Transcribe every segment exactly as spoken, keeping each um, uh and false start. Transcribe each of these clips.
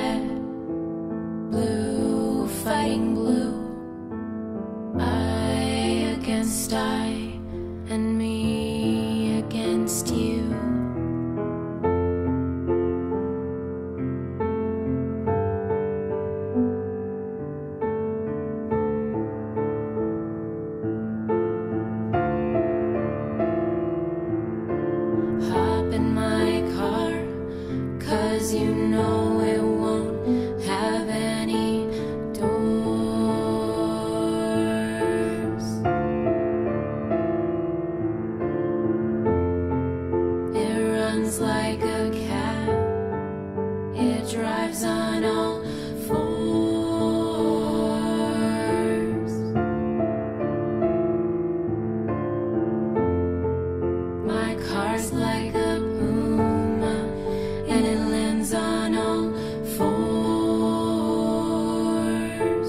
red, blue fighting blue, I against I, and me against you. Hop in my car, 'cause you know it won't have any doors. It runs like a cat, it drives on all fours. My car's like a puma, and it lands on all fours.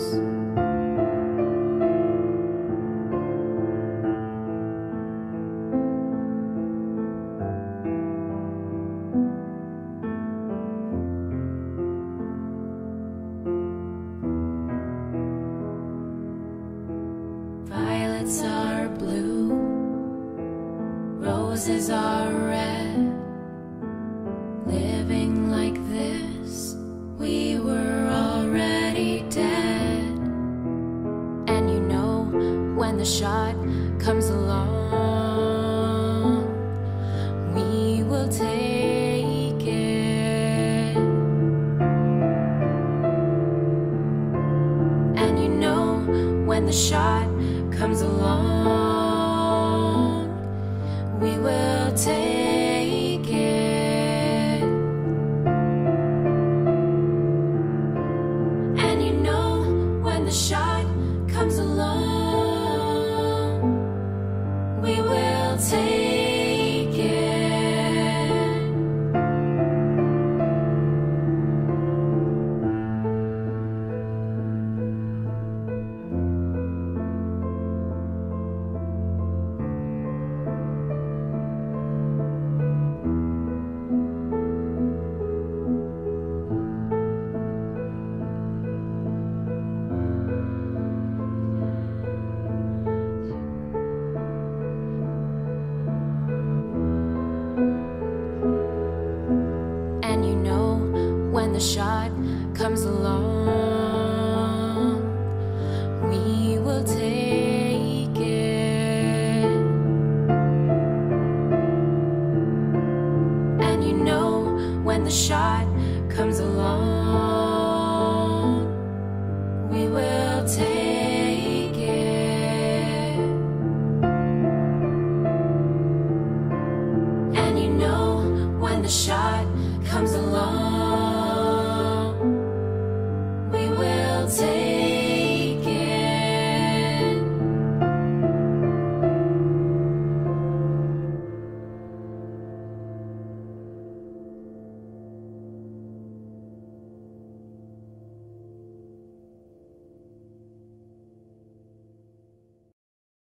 Violets are blue, roses are red. Living like this, we were already dead. And you know, when the shot comes along, we will take it. And you know, when the shot comes along, we will take it. And you know, when the shot comes along, we will take it. And you know, when the shot comes along,